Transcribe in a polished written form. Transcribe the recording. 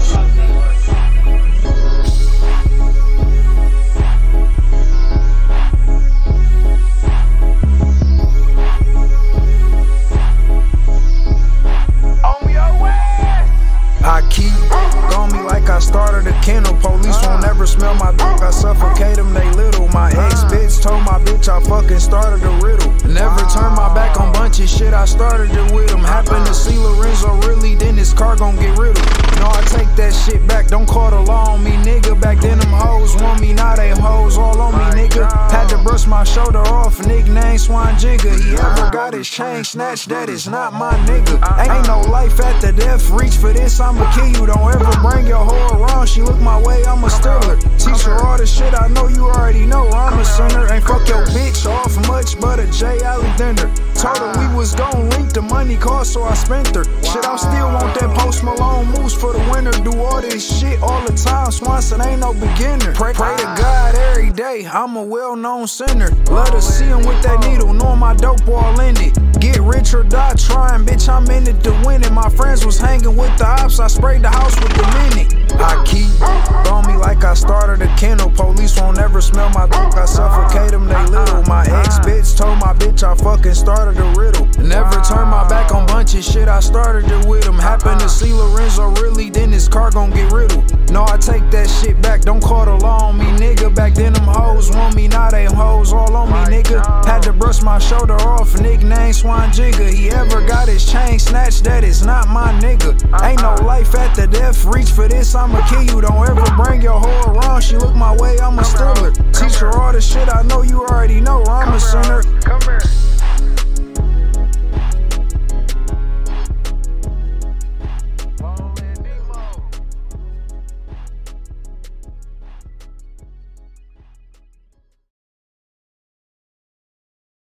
I keep on me like I started a kennel. Police won't ever smell my dick, I suffocate them, they little. My ex-bitch told my bitch I fucking started a riddle. Never turn my back on bunches, shit, I started it with them. Happen to see Lorenzo really, then his car gon' get riddled. No, I take that shit back, don't call the law on me, nigga. Back then them hoes want me, now they hoes all on me, nigga. Had to brush my shoulder off, nickname Swan Jigger. He ever got his chain snatched, that is not my nigga. Ain't no life after death, reach for this, I'ma kill you. Don't ever bring your hoe around, she look my way, I'ma steal her. Teach her all the shit I know you already know, I'm a sinner. Ain't fuck your bitch off much but a J. Alley dinner. Told her we was gon' link, the money cost, so I spent her. Shit, I still want that Post Malone moves for the winter. Do all this shit all the time, Swanson ain't no beginner. Pray to God every day, I'm a well-known sinner. Love to see him with that needle, knowing my dope all in it. Get rich or die trying, bitch, I'm in it to win it. My friends was hanging with the ops, I sprayed the house with the minute. I keep on me like I started a kennel. Police won't ever smell my dick, I suffocate them, they little. My ex-bitch told my bitch I fucking started a riddle. Never turn my back on bunches, shit, I started it with them. Happen to see Lorenzo really, then his car gon' get riddled. No, I take that shit back, don't call the law on me, nigga. Back then them hoes want me, now they hoes all on me, nigga. Had to brush my shoulder off, nickname Swan Jigger. He ever got his chain snatched, that is not my nigga. Ain't no life after death, reach for this, I'ma kill you. Don't ever bring your hoe around, she look my way, I'ma steal her.